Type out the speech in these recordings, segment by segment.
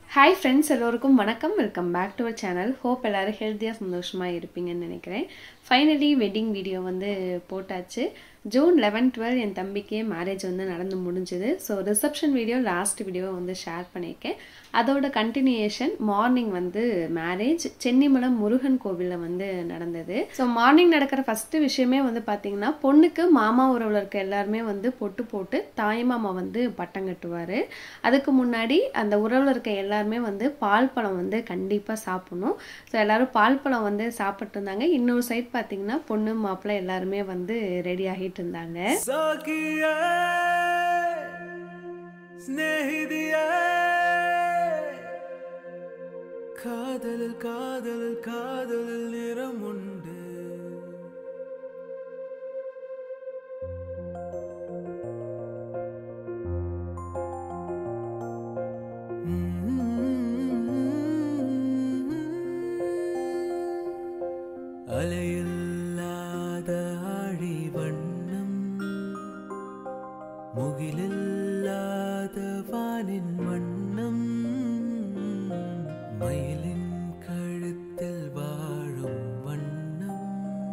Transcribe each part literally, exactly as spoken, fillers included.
Hi friends, எல்லோருக்கும் வணக்கம். Welcome back to our channel. Hope எல்லாரும் ஹெல்த்தியாக சந்தோஷமாக இருப்பீங்கன்னு நினைக்கிறேன். ஃபைனலி வெட்டிங் வீடியோ வந்து போட்டாச்சு. ஜூன் லெவன் டுவெல் என் தம்பிக்கே மேரேஜ் வந்து நடந்து முடிஞ்சுது. So reception video last video வந்து ஷேர் பண்ணியிருக்கேன். அதோட கண்டினியூஷன் மார்னிங் வந்து மேரேஜ் சென்னிமலம் முருகன் கோவிலில் வந்து நடந்தது. ஸோ மார்னிங் நடக்கிற ஃபஸ்ட்டு விஷயமே வந்து பார்த்தீங்கன்னா பொண்ணுக்கு மாமா உறவில் இருக்க எல்லாருமே வந்து பொட்டு போட்டு தாய் மாமா வந்து பட்டம் கட்டுவார். அதுக்கு முன்னாடி அந்த உறவில் இருக்க எல்லாருமே வந்து பால் பழம் வந்து கண்டிப்பாக சாப்பிடணும். ஸோ எல்லோரும் பால் பழம் வந்து சாப்பிட்டு இருந்தாங்க. இன்னொரு சைட் பார்த்தீங்கன்னா பொண்ணு மாப்பிள்ளை எல்லாருமே வந்து ரெடி ஆகிட்டு இருந்தாங்க. காதல் காதல் காதல் நிறம் உண்டு. அலையில்லாத ஆழி வண்ணம், முகிலில்லாத வானின் வண்ணம், மயிலின் கழுத்தில் வாழும் வண்ணம்,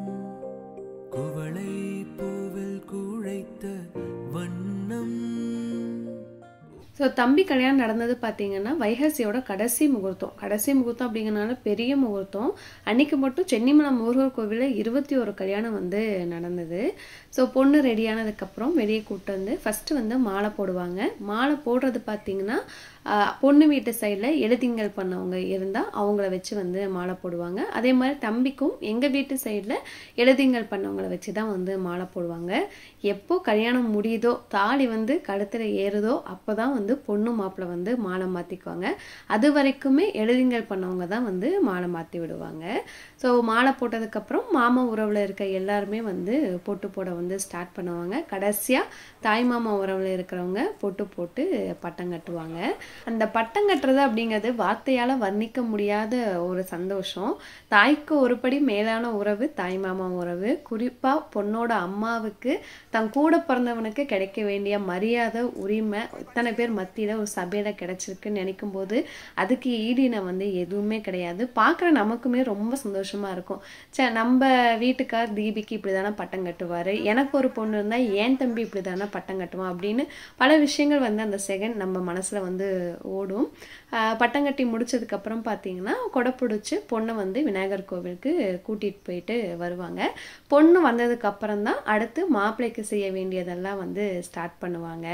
குவளை பூவில் குழைத்த வண்ணம். ஸோ தம்பி கல்யாணம் நடந்தது பார்த்தீங்கன்னா வைகாசியோட கடைசி முகூர்த்தம். கடைசி முகூர்த்தம் அப்படிங்கிறனால பெரிய முகூர்த்தம். அன்னைக்கு மட்டும் சென்னிமலம் முருகர் கோவிலில் இருபத்தி ஒரு கல்யாணம் வந்து நடந்தது. ஸோ பொண்ணு ரெடியானதுக்கப்புறம் வெளியே கூப்பிட்டு வந்து ஃபஸ்ட்டு வந்து மாலை போடுவாங்க. மாலை போடுறது பார்த்தீங்கன்னா பொண்ணு வீட்டு சைடில் எழுதிங்கள் பண்ணவங்க இருந்தால் அவங்கள வச்சு வந்து மாலை போடுவாங்க. அதே மாதிரி தம்பிக்கும் எங்கள் வீட்டு சைடில் எழுதிங்கள் பண்ணவங்கள வச்சு தான் வந்து மாலை போடுவாங்க. எப்போ கல்யாணம் முடியுதோ தாலி வந்து கழுத்தில் ஏறுதோ அப்போ தான் வந்து பொண்ணு மாப்பிள்ளை வந்து மாலை மாற்றிக்குவாங்க. அது வரைக்குமே எழுதிங்கள் பண்ணவங்க தான் வந்து மாலை மாற்றி விடுவாங்க. ஸோ மாலை போட்டதுக்கப்புறம் மாமா உறவில் இருக்க எல்லாருமே வந்து பொட்டு போட வந்து ஸ்டார்ட் பண்ணுவாங்க. கடைசியாக தாய் மாமா உறவில் இருக்கிறவங்க பொட்டு போட்டு பட்டம் கட்டுவாங்க. அந்த பட்டம் கட்டுறது அப்படிங்கிறது வார்த்தையால் வர்ணிக்க முடியாத ஒரு சந்தோஷம். தாய்க்கு ஒருபடி மேலான உறவு தாய் மாமா உறவு. குறிப்பாக பொண்ணோட அம்மாவுக்கு தன் கூட பிறந்தவனுக்கு கிடைக்க வேண்டிய மரியாதை உரிமை இத்தனை பேர் மத்தியில் ஒரு சபையில் கிடைச்சிருக்குன்னு நினைக்கும் போது அதுக்கு ஈடினை வந்து எதுவுமே கிடையாது. பார்க்குற நமக்குமே ரொம்ப சந்தோஷமாக இருக்கும். சே நம்ம வீட்டுக்கார் தீபிக்கு இப்படி தானே பட்டம் கட்டுவார், எனக்கு ஒரு பொண்ணு இருந்தால் ஏன் தம்பி இப்படி தானே பட்டம் கட்டுவான் அப்படின்னு பல விஷயங்கள் வந்து அந்த செகண்ட் நம்ம மனசில் வந்து ஓடும். பட்டங்கட்டி முடிச்சதுக்கப்புறம் பார்த்தீங்கன்னா கொடை பிடிச்சி பொண்ணை வந்து விநாயகர் கோவிலுக்கு கூட்டிகிட்டு போயிட்டு வருவாங்க. பொண்ணு வந்ததுக்கு அப்புறம் தான் அடுத்து மாப்பிள்ளைக்கு செய்ய வேண்டியதெல்லாம் வந்து ஸ்டார்ட் பண்ணுவாங்க.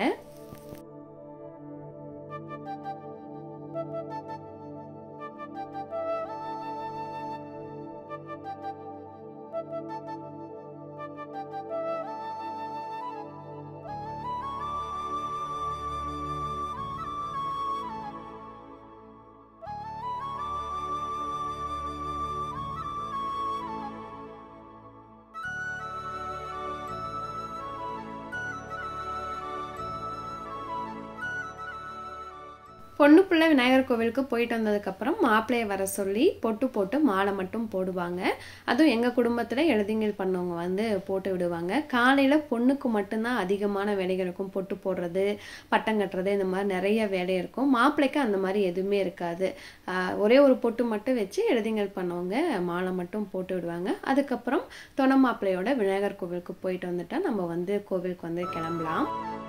பொண்ணு பிள்ளை விநாயகர் கோவிலுக்கு போயிட்டு வந்ததுக்கப்புறம் மாப்பிள்ளையை வர சொல்லி பொட்டு போட்டு மாலை மட்டும் போடுவாங்க. அதுவும் எங்கள் குடும்பத்தில் எழுதிங்கள் பண்ணவங்க வந்து போட்டு விடுவாங்க. காலையில் பொண்ணுக்கு மட்டும்தான் அதிகமான வேலைகள் இருக்கும். பொட்டு போடுறது, பட்டம் கட்டுறது, இந்த மாதிரி நிறைய வேலை இருக்கும். மாப்பிள்ளைக்கு அந்த மாதிரி எதுவுமே இருக்காது. ஒரே ஒரு பொட்டு மட்டும் வச்சு எழுதிங்கள் பண்ணவங்க மாலை மட்டும் போட்டு விடுவாங்க. அதுக்கப்புறம் தொண மாப்பிள்ளையோட விநாயகர் கோவிலுக்கு போயிட்டு வந்துட்டா நம்ம வந்து கோவிலுக்கு வந்து கிளம்பலாம்.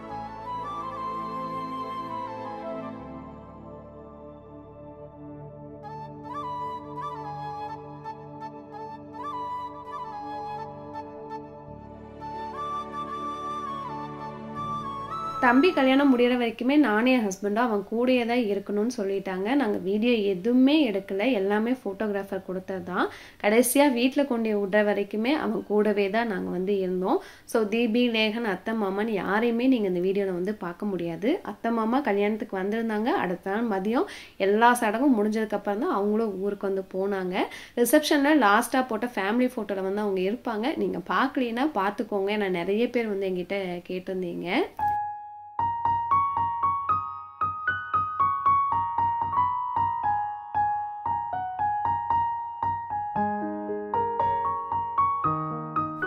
தம்பி கல்யாணம் முடிகிற வரைக்குமே நானே என் ஹஸ்பண்டும் அவன் கூடயே தான் இருக்கணும்னு சொல்லிட்டாங்க. நாங்கள் வீடியோ எதுவுமே எடுக்கலை, எல்லாமே ஃபோட்டோகிராஃபர் கொடுத்தது தான். கடைசியாக வீட்டில் கொண்டு விடுற வரைக்குமே அவன் கூடவே தான் நாங்கள் வந்து இருந்தோம். ஸோ தீபி, லேகன், அத்தை மாமான்னு யாரையுமே நீங்கள் இந்த வீடியோவில் வந்து பார்க்க முடியாது. அத்தை மாமா கல்யாணத்துக்கு வந்திருந்தாங்க. அடுத்த நாள் மதியம் எல்லா சடங்கும் முடிஞ்சதுக்கப்புறம் தான் அவங்களும் ஊருக்கு வந்து போனாங்க. ரிசப்ஷனில் லாஸ்ட்டாக போட்ட ஃபேமிலி ஃபோட்டோவில் வந்து அவங்க இருப்பாங்க. நீங்கள் பார்க்கலன்னா பார்த்துக்கோங்க. நான் நிறைய பேர் வந்து எங்கிட்ட கேட்டிருந்தீங்க.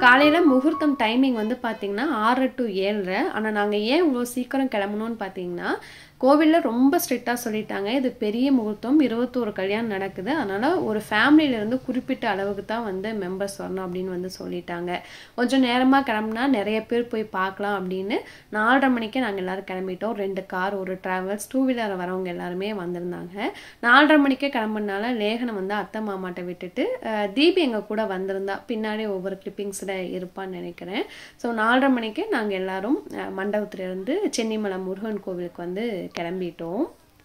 காலையில் முகூர்த்தம் டைமிங் வந்து பார்த்திங்கன்னா ஆறு டு ஏழரை. ஆனால் நாங்கள் ஏன் இவ்வளோ சீக்கிரம் கிளம்பணும்னு பார்த்தீங்கன்னா, கோவிலில் ரொம்ப ஸ்ட்ரிக்டாக சொல்லிட்டாங்க. இது பெரிய முகூர்த்தம், இருபத்தோரு கல்யாணம் நடக்குது. அதனால் ஒரு ஃபேமிலியிலேருந்து குறிப்பிட்ட அளவுக்கு தான் வந்து மெம்பர்ஸ் வரணும் அப்படின்னு வந்து சொல்லிட்டாங்க. கொஞ்சம் நேரமாக கிளம்புனா நிறைய பேர் போய் பார்க்கலாம் அப்படின்னு நாலரை மணிக்கே நாங்கள் எல்லோரும் கிளம்பிட்டோம். ரெண்டு கார், ஒரு ட்ராவல்ஸ், டூ வீலர் வரவங்க எல்லாருமே வந்திருந்தாங்க. நாலரை மணிக்கே கிளம்புனால லேகனை வந்து அத்தை மாமாட்ட விட்டுட்டு தீபி எங்கள் கூட வந்திருந்தா, பின்னாடி ஒவ்வொரு கிளிப்பிங்ஸில் இருப்பான்னு நினைக்கிறேன். ஸோ நாலரை மணிக்கே நாங்கள் எல்லோரும் மண்டபத்திலேருந்து சென்னிமலை முருகன் கோவிலுக்கு வந்து கிளம்பிட்டோம்.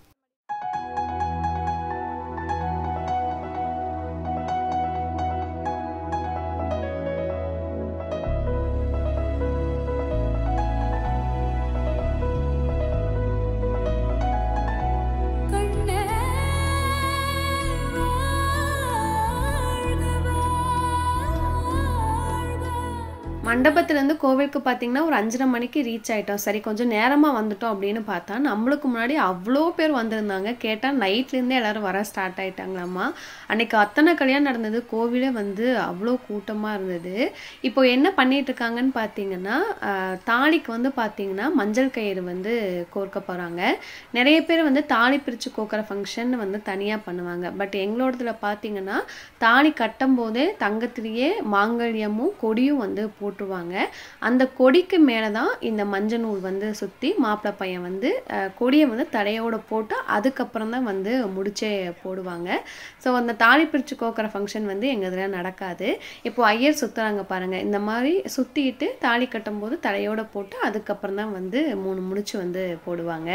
மண்டபத்துலேருந்து கோவிலுக்கு பார்த்தீங்கன்னா ஒரு அஞ்சரை மணிக்கு ரீச் ஆகிட்டோம். சரி கொஞ்சம் நேரமாக வந்துட்டோம் அப்படின்னு பார்த்தா நம்மளுக்கு முன்னாடி அவ்வளோ பேர் வந்திருந்தாங்க. கேட்டால் நைட்லேருந்தே எல்லோரும் வர ஸ்டார்ட் ஆகிட்டாங்களாம்மா. அன்றைக்கி அத்தனை கல்யாணம் நடந்தது. கோவிலே வந்து அவ்வளோ கூட்டமாக இருந்தது. இப்போ என்ன பண்ணிகிட்டு இருக்காங்கன்னு பார்த்தீங்கன்னா, தாலிக்கு வந்து பார்த்தீங்கன்னா மஞ்சள் கயிறு வந்து கோர்க்க போகிறாங்க. நிறைய பேர் வந்து தாலி பிரித்து கோக்கிற ஃபங்க்ஷன் வந்து தனியாக பண்ணுவாங்க. பட் எங்களோடதுல பார்த்தீங்கன்னா தாலி கட்டும் போதே தங்கத்திலேயே மாங்கல்யமும் கொடியும் வந்து போட்டு அந்த கொடிக்கு மேலே தான் இந்த மஞ்சள் நூல் வந்து சுற்றி மாப்பிள்ளை பையன் வந்து கொடியை வந்து தலையோட போட்டு அதுக்கப்புறம் தான் வந்து முடிச்சே போடுவாங்க. ஸோ அந்த தாலி பிரித்து கோக்கிற ஃபங்க்ஷன் வந்து எங்கள் இதில் நடக்காது. இப்போ ஐயர் சுற்றுறாங்க பாருங்கள். இந்த மாதிரி சுற்றிட்டு தாலி கட்டும் போது தலையோட போட்டு அதுக்கப்புறம் தான் வந்து மூணு முடிச்சு வந்து போடுவாங்க.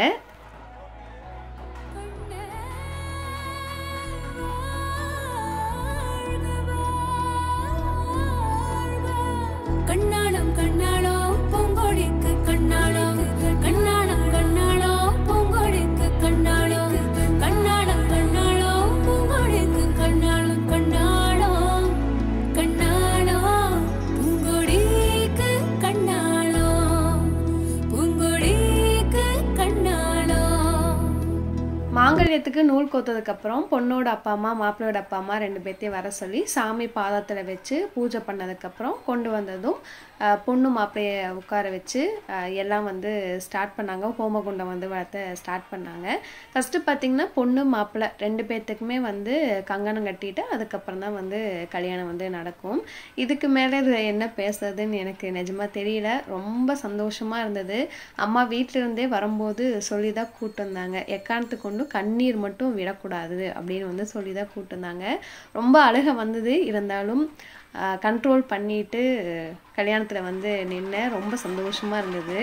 கண்ணாடம் கண்ணாடோ பூங்கொடிக்கு கண்ணாடோ கண்ணாடம் கண்ணாடோ பூங்கொடிக்கு கண்ணாடோ கண்ணாடம் கண்ணாடோ பூங்கொடிக்கு கண்ணாடம் கண்ணாடோ கண்ணாடோ பூங்கொடிக்கு கண்ணாடோ பூங்கொடிக்கு கண்ணாடோ. மாங்கல்யத்துக்கு நூல் கோத்ததுக்கப்புறம் பொண்ணோட அப்பா அம்மா மாப்பிள்ளையோட அப்பா அம்மா ரெண்டு பேர்த்தையும் வர சொல்லி சாமி பாதத்தில் வச்சு பூஜை பண்ணதுக்கப்புறம் கொண்டு வந்ததும் பொண்ணு மாப்பிள்ளையை உட்கார வச்சு எல்லாம் வந்து ஸ்டார்ட் பண்ணாங்க. ஹோமகுண்டம் வந்து வளர்த்த ஸ்டார்ட் பண்ணாங்க. ஃபஸ்ட்டு பார்த்திங்கன்னா பொண்ணு மாப்பிள்ளை ரெண்டு பேர்த்துக்குமே வந்து கங்கணம் கட்டிட்டு அதுக்கப்புறம் தான் வந்து கல்யாணம் வந்து நடக்கும். இதுக்கு மேலே இது என்ன பேசுறதுன்னு எனக்கு நிஜமாக தெரியல. ரொம்ப சந்தோஷமாக இருந்தது. அம்மா வீட்டிலேருந்தே வரும்போது சொல்லி தான் கூப்பிட்டு வந்தாங்க, எக்காரணத்து கொண்டு கண்ணீர் மட்டும் விடக்கூடாது அப்படின்னு வந்து சொல்லி தான் கூப்பிட்டு வந்தாங்க. ரொம்ப அழுக வந்தது. இருந்தாலும் கண்ட்ரோல் பண்ணிட்டு கல்யாணத்தில் வந்து நின்று ரொம்ப சந்தோஷமாக இருந்தது.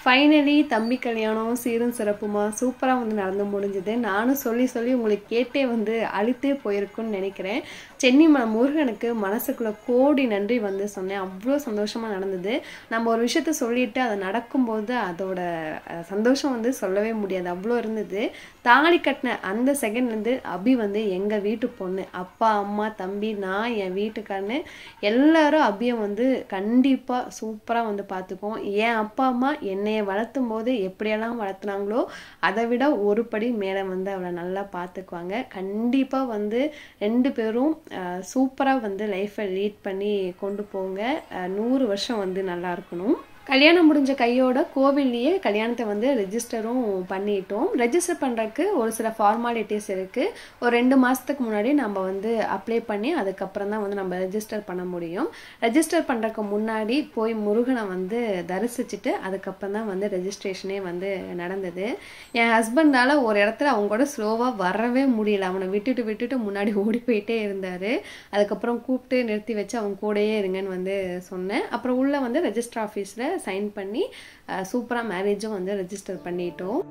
ஃபைனலி தம்பி கல்யாணம் சீரும் சிறப்புமா சூப்பராக வந்து நடந்து முடிஞ்சுது. நானும் சொல்லி சொல்லி உங்களுக்கு கேட்டே வந்து அழுத்தே போயிருக்குன்னு நினைக்கிறேன். சென்னி ம முருகனுக்கு மனசுக்குள்ள கோடி நன்றி வந்து சொன்னேன். அவ்வளோ சந்தோஷமாக நடந்தது. நம்ம ஒரு விஷயத்த சொல்லிட்டு அதை நடக்கும்போது அதோட சந்தோஷம் வந்து சொல்லவே முடியாது, அவ்வளோ இருந்தது. தாலி கட்டின அந்த செகண்ட்லேருந்து அபி வந்து எங்கள் வீட்டு பொண்ணு. அப்பா அம்மா தம்பி நான் என் வீட்டுக்காரன்னு எல்லாரும் அபியை வந்து கண்டிப்பாக சூப்பராக வந்து பார்த்துக்குவோம். என் அப்பா அம்மா என்னைய வளர்த்தும் போது எப்படியெல்லாம் வளர்த்துனாங்களோ அதை விட ஒரு படி மேலே வந்து அவளை நல்லா பார்த்துக்குவாங்க. கண்டிப்பாக வந்து ரெண்டு பேரும் சூப்பராக வந்து லைஃப்பை லீட் பண்ணி கொண்டு போங்க. நூறு வருஷம் வந்து நல்லா இருக்கணும். கல்யாணம் முடிஞ்ச கையோட கோவில்லையே கல்யாணத்தை வந்து ரெஜிஸ்டரும் பண்ணிட்டோம். ரெஜிஸ்டர் பண்ணுறதுக்கு ஒரு சில ஃபார்மாலிட்டிஸ் இருக்குது. ஒரு ரெண்டு மாதத்துக்கு முன்னாடி நம்ம வந்து அப்ளை பண்ணி அதுக்கப்புறம் தான் வந்து நம்ம ரெஜிஸ்டர் பண்ண முடியும். ரெஜிஸ்டர் பண்ணுறதுக்கு முன்னாடி போய் முருகனை வந்து தரிசிச்சுட்டு அதுக்கப்புறம் தான் வந்து ரெஜிஸ்ட்ரேஷனே வந்து நடந்தது. என் ஹஸ்பண்டால் ஒரு இடத்துல அவங்க கூட ஸ்லோவாக வரவே முடியல. அவனை விட்டுட்டு விட்டுட்டு முன்னாடி ஓடி போயிட்டே இருந்தார். அதுக்கப்புறம் கூப்பிட்டு நிறுத்தி வச்சு அவங்க கூடயே இருங்கன்னு வந்து சொன்னேன். அப்புறம் உள்ளே வந்து ரெஜிஸ்டர் ஆஃபீஸில் சைன் பண்ணி சூப்பராக மேரேஜும் வந்து ரெஜிஸ்டர் பண்ணிட்டோம்.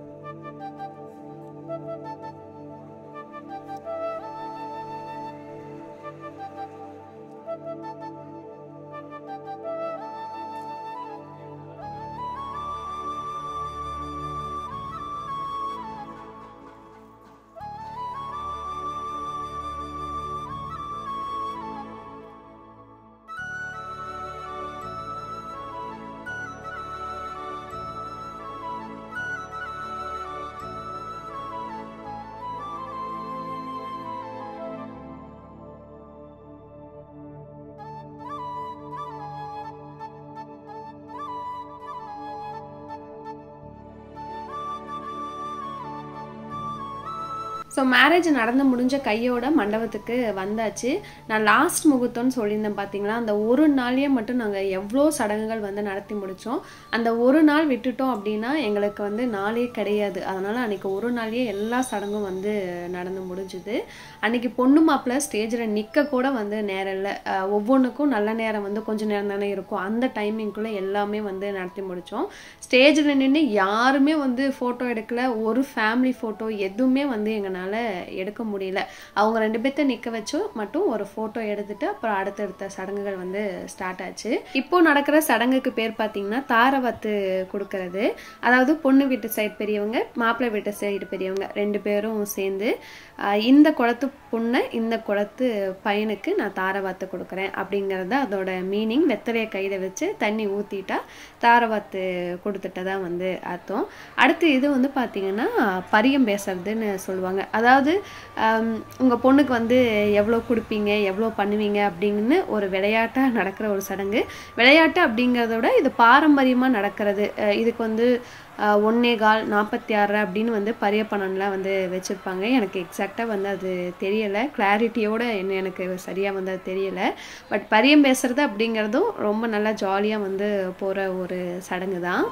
ஸோ மேரேஜ் நடந்து முடிஞ்ச கையோட மண்டபத்துக்கு வந்தாச்சு. நான் லாஸ்ட் முகூர்த்தம்னு சொல்லியிருந்தேன் பார்த்தீங்களா, அந்த ஒரு நாளையே மட்டும் நாங்கள் எவ்வளோ சடங்குகள் வந்து நடத்தி முடித்தோம். அந்த ஒரு நாள் விட்டுட்டோம் அப்படின்னா எங்களுக்கு வந்து நாளே கிடையாது. அதனால் அன்றைக்கி ஒரு நாளையே எல்லா சடங்கும் வந்து நடந்து முடிஞ்சுது. அன்றைக்கி பொண்ணு மாப்பிள்ளை ஸ்டேஜில் நிற்க கூட வந்து நேரம் இல்லை. ஒவ்வொன்றுக்கும் நல்ல நேரம் வந்து கொஞ்சம் நேரம் தானே இருக்கும். அந்த டைமிங்குள்ளே எல்லாமே வந்து நடத்தி முடித்தோம். ஸ்டேஜில் நின்று யாருமே வந்து ஃபோட்டோ எடுக்கலை. ஒரு ஃபேமிலி ஃபோட்டோ எதுவுமே வந்து எங்கள் எடுக்க முடியல. அவங்க ரெண்டு பேர்த்த நிக்க வச்சு மட்டும் ஒரு போட்டோ எடுத்துட்டு அப்புறம் அடுத்தடுத்த சடங்குகள் வந்து ஸ்டார்ட் ஆச்சு. இப்போ நடக்கிற சடங்குக்கு பேர் பார்த்தீங்கன்னா தாரவாத்து கொடுக்கறது. அதாவது பொண்ணு வீட்டு சைடு பெரியவங்க மாப்பிள்ளை வீட்டு சைடு பெரியவங்க ரெண்டு பேரும் சேர்ந்து இந்த குளத்து பொண்ணை இந்த குளத்து பையனுக்கு நான் தாரவாத்து கொடுக்குறேன் அப்படிங்கிறத அதோட மீனிங். வெத்தலையை கையில வச்சு தண்ணி ஊத்திட்டா தாரவாத்து கொடுத்துட்டதா வந்து அர்த்தம். அடுத்து இது வந்து பார்த்தீங்கன்னா பரியம் பேசுறதுன்னு சொல்லுவாங்க. அதாவது உங்கள் பொண்ணுக்கு வந்து எவ்வளோ கொடுப்பீங்க எவ்வளோ பண்ணுவீங்க அப்படின்னு ஒரு விளையாட்டாக நடக்கிற ஒரு சடங்கு. விளையாட்டு அப்படிங்கிறதோட இது பாரம்பரியமாக நடக்கிறது. இதுக்கு வந்து ஒன்னே கால் நாற்பத்தி ஆறு அப்படின்னு வந்து பரிய பணம்லாம் வந்து வச்சுருப்பாங்க. எனக்கு எக்ஸாக்டாக வந்து அது தெரியலை, கிளாரிட்டியோட என்ன எனக்கு சரியாக வந்து அது தெரியலை. பட் பரியம் பேசுறது அப்படிங்கிறதும் ரொம்ப நல்லா ஜாலியாக வந்து போகிற ஒரு சடங்கு தான்.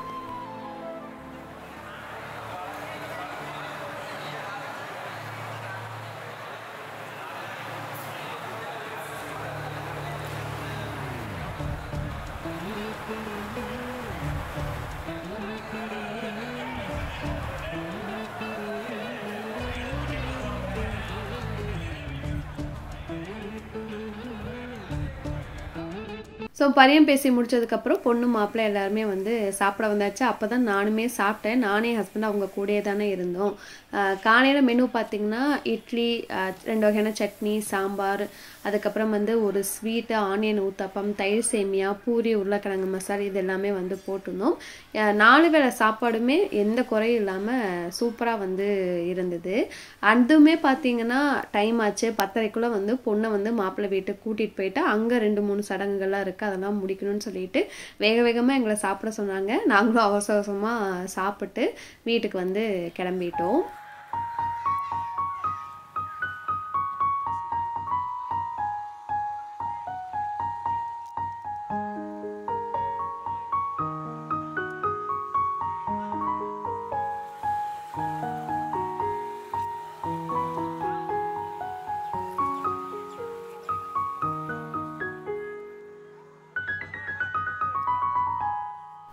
ஸோ பரியம் பேசி முடிச்சதுக்கப்புறம் பொண்ணு மாப்பிள்ளை எல்லாருமே வந்து சாப்பிட வந்தாச்சு. அப்போ தான் நானுமே சாப்பிட்டேன். நானே ஹஸ்பண்ட் அவங்க கூடயே தானே இருந்தோம். காலையில் மெனு பார்த்திங்கன்னா இட்லி, ரெண்டு வகையான சட்னி, சாம்பார், அதுக்கப்புறம் வந்து ஒரு ஸ்வீட்டு, ஆனியன் ஊத்தாப்பம், தயிர் சேமியா, பூரி, உருளைக்கிழங்கு மசாலா இது எல்லாமே வந்து போட்டிருந்தோம். நாலு வேளை சாப்பாடுமே எந்த குறையும் இல்லாமல் சூப்பராக வந்து இருந்தது. அதுவுமே பார்த்திங்கன்னா டைம் ஆச்சு. பத்தரைக்குள்ளே வந்து பொண்ணை வந்து மாப்பிள்ளை வீட்டுக்கு கூட்டிகிட்டு போயிட்டு அங்கே ரெண்டு மூணு சடங்குகள்லாம் இருக்குது, அதெல்லாம் முடிக்கணும்னு சொல்லிட்டு வேக வேகமாக எங்களை சாப்பிட சொன்னாங்க. நாங்களும் அவசர அவசரமாக சாப்பிட்டு வீட்டுக்கு வந்து கிளம்பிட்டோம்.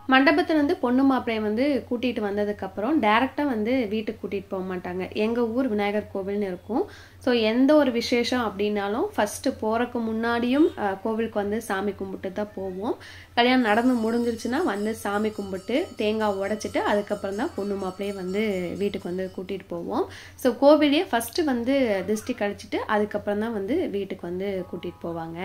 மண்டபத்துலேருந்து பொண்ணு மாப்பிள்ளையை வந்து கூட்டிகிட்டு வந்ததுக்கப்புறம் டேரெக்டாக வந்து வீட்டுக்கு கூட்டிகிட்டு போக மாட்டாங்க. எங்கள் ஊர் விநாயகர் கோவில்னு இருக்கும். ஸோ எந்த ஒரு விசேஷம் அப்படின்னாலும் ஃபஸ்ட்டு போகிறக்கு முன்னாடியும் கோவிலுக்கு வந்து சாமி கும்பிட்டு தான் போவோம். கல்யாணம் நடந்து முடிஞ்சிருச்சுன்னா வந்து சாமி கும்பிட்டு தேங்காய் உடைச்சிட்டு அதுக்கப்புறம் தான் பொண்ணு மாப்பிள்ளையை வந்து வீட்டுக்கு வந்து கூட்டிகிட்டு போவோம். ஸோ கோவிலையே ஃபஸ்ட்டு வந்து திருஷ்டி கழிச்சிட்டு அதுக்கப்புறம் தான் வந்து வீட்டுக்கு வந்து கூட்டிகிட்டு போவாங்க.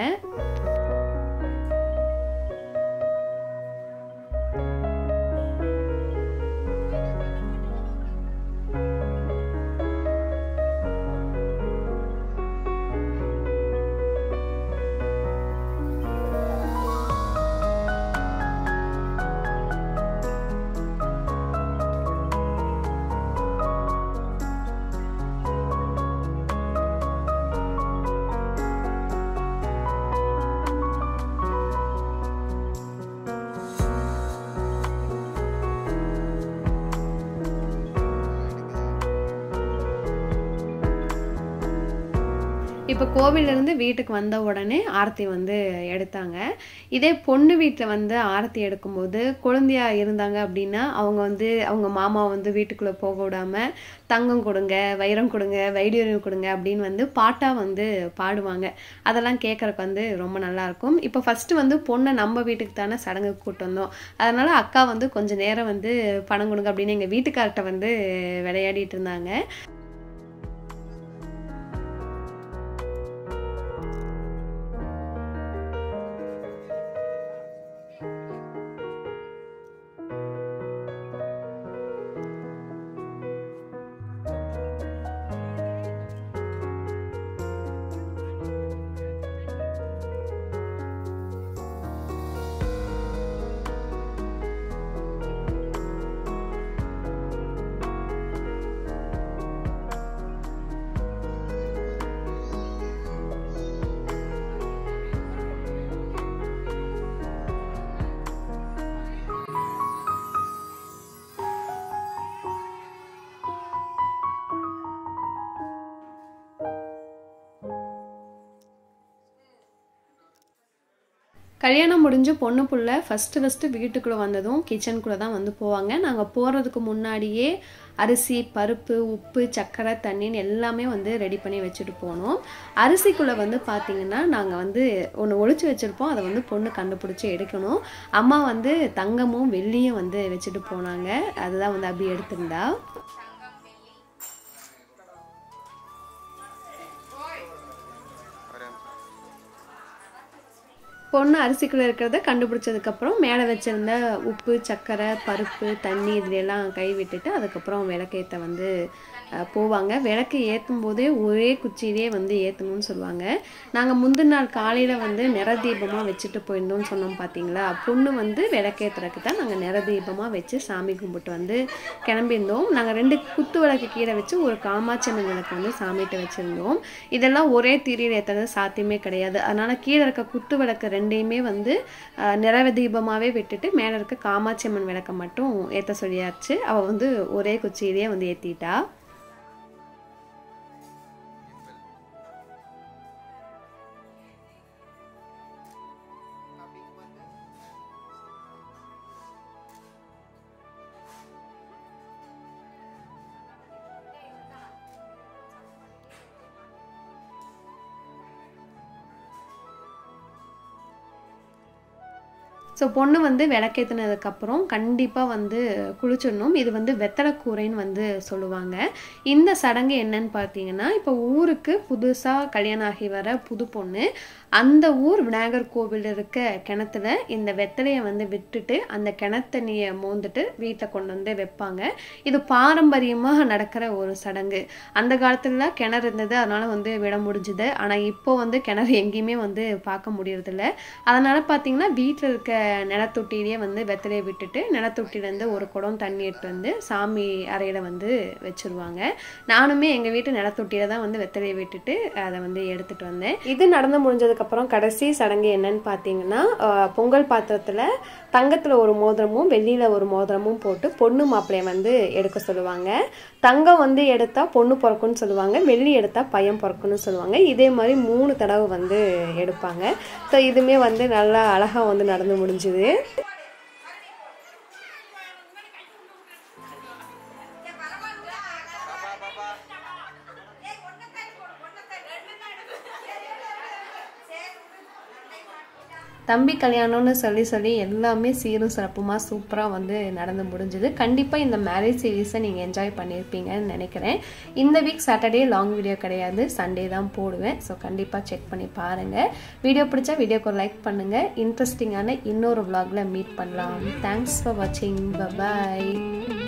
இப்போ கோவிலிருந்து வீட்டுக்கு வந்த உடனே ஆரத்தி வந்து எடுத்தாங்க. இதே பொண்ணு வீட்டில் வந்து ஆரத்தி எடுக்கும்போது குழந்தையா இருந்தாங்க அப்படின்னா அவங்க வந்து அவங்க மாமா வந்து வீட்டுக்குள்ளே போக விடாமல் தங்கம் கொடுங்க, வைரம் கொடுங்க, வைடூரியம் கொடுங்க அப்படின்னு வந்து பாட்டாக வந்து பாடுவாங்க. அதெல்லாம் கேட்குறக்கு வந்து ரொம்ப நல்லாயிருக்கும். இப்போ ஃபஸ்ட்டு வந்து பொண்ணை நம்ம வீட்டுக்கு தானே சடங்குக்கு கூட்டு வந்தோம். அதனால் அக்கா வந்து கொஞ்சம் நேரம் வந்து பணம் கொடுங்க அப்படின்னு எங்கள் வீட்டுக்கார்ட்ட வந்து விளையாடிட்டு இருந்தாங்க. கல்யாணம் முடிஞ்சு பொண்ணு புள்ள ஃபஸ்ட்டு ஃபஸ்ட்டு வீட்டுக்குள்ளே வந்ததும் கிச்சனுக்குள்ளே தான் வந்து போவாங்க. நாங்கள் போகிறதுக்கு முன்னாடியே அரிசி, பருப்பு, உப்பு, சர்க்கரை, தண்ணின்னு எல்லாமே வந்து ரெடி பண்ணி வச்சுட்டு போனோம். அரிசிக்குள்ளே வந்து பார்த்திங்கன்னா நாங்கள் வந்து ஒன்று ஒழிச்சு வச்சுருப்போம். அதை வந்து பொண்ணு கண்டுபிடிச்சி எடுக்கணும். அம்மா வந்து தங்கமும் வெள்ளியும் வந்து வச்சுட்டு போனாங்க. அதுதான் வந்து அப்படி எடுத்திருந்தா. பொண்ணு அரிசிக்குள்ளே இருக்கிறத கண்டுபிடிச்சதுக்கப்புறம் மேலே வச்சுருந்த உப்பு, சர்க்கரை, பருப்பு, தண்ணி இதுலாம் கை விட்டுட்டு அதுக்கப்புறம் விளக்கேற்ற வந்து போவாங்க. விளக்கு ஏற்றும் போதே ஒரே குச்சியிலே வந்து ஏற்றணும்னு சொல்லுவாங்க. நாங்கள் முந்தின நாள் காலையில் வந்து நிற தீபமாக வச்சுட்டு போயிருந்தோம்னு சொன்னோம் பார்த்தீங்களா. பொண்ணு வந்து விளக்கேற்றுறதுக்கு தான் நாங்கள் நிற தீபமாக வச்சு சாமி கும்பிட்டு வந்து கிளம்பியிருந்தோம். நாங்கள் ரெண்டு குத்து விளக்கு கீழே வச்சு ஒரு காமாட்சம்மன் விளக்கு வந்து சாமிகிட்ட வச்சுருந்தோம். இதெல்லாம் ஒரே திரியில் ஏற்றுறது சாத்தியமே கிடையாது. அதனால் கீழே இருக்க குத்து விளக்கு ரெண்டையுமே வந்து நிற தீபமாகவே விட்டுட்டு மேலே இருக்க காமாட்சம்மன் விளக்கை மட்டும் ஏற்ற சொல்லியாச்சு. அவள் வந்து ஒரே குச்சியிலே வந்து ஏற்றிட்டா. ஸோ பொண்ணு வந்து விளக்கேற்றினதுக்கப்புறம் கண்டிப்பாக வந்து குளிச்சிடணும். இது வந்து வெத்தலை கூரைன்னு வந்து சொல்லுவாங்க. இந்த சடங்கு என்னன்னு பார்த்தீங்கன்னா, இப்போ ஊருக்கு புதுசாக கல்யாணம் ஆகி வர புது பொண்ணு அந்த ஊர் விநாயகர் கோவில் இருக்க கிணத்துல இந்த வெத்தலையை வந்து விட்டுட்டு அந்த கிணத்தண்ணியை மோந்துட்டு வீட்டில் கொண்டு வந்து வைப்பாங்க. இது பாரம்பரியமாக நடக்கிற ஒரு சடங்கு. அந்த காலத்துல கிணறு இருந்தது, அதனால வந்து விட முடிஞ்சுது. ஆனால் இப்போ வந்து கிணறு எங்கேயுமே வந்து பார்க்க முடியறதில்ல. அதனால பார்த்தீங்கன்னா வீட்டில் இருக்க நிலத்தொட்டிலேயே வந்து வெத்தலையை விட்டுட்டு நிலத்தொட்டிலேருந்து ஒரு குடம் தண்ணி எடுத்து வந்து சாமி அறையில் வந்து வச்சுருவாங்க. நானுமே எங்கள் வீட்டு நிலத்தொட்டியில தான் வந்து வெத்தலையை விட்டுட்டு அதை வந்து எடுத்துகிட்டு வந்தேன். இது நடந்து முடிஞ்சதுக்கப்புறம் கடைசி சடங்கு என்னன்னு பார்த்தீங்கன்னா, பொங்கல் பாத்திரத்தில் தங்கத்தில் ஒரு மோதிரமும் வெள்ளியில் ஒரு மோதிரமும் போட்டு பொண்ணு மாப்பிள்ளையை வந்து எடுக்க சொல்லுவாங்க. தங்கம் வந்து எடுத்தால் பொண்ணு பிறக்குன்னு சொல்லுவாங்க, வெள்ளி எடுத்தால் பையன் பிறக்குன்னு சொல்லுவாங்க. இதே மாதிரி மூணு தடவை வந்து எடுப்பாங்க. ஸோ இதுவுமே வந்து நல்லா அழகாக வந்து நடந்து முடிஞ்சுது. தம்பி கல்யாணம்னு சொல்லி சொல்லி எல்லாமே சீரும் சிறப்புமாக சூப்பராக வந்து நடந்து முடிஞ்சுது. கண்டிப்பாக இந்த மேரேஜ் சீரீஸை நீங்கள் என்ஜாய் பண்ணியிருப்பீங்கன்னு நினைக்கிறேன். இந்த வீக் சாட்டர்டே லாங் வீடியோ கிடையாது, சண்டே தான் போடுவேன். ஸோ கண்டிப்பாக செக் பண்ணி பாருங்கள். வீடியோ பிடிச்சா வீடியோக்கு ஒரு லைக் பண்ணுங்கள். இன்ட்ரெஸ்டிங்கான இன்னொரு vlogல மீட் பண்ணலாம். தேங்க்ஸ் ஃபார் வாட்சிங். பை.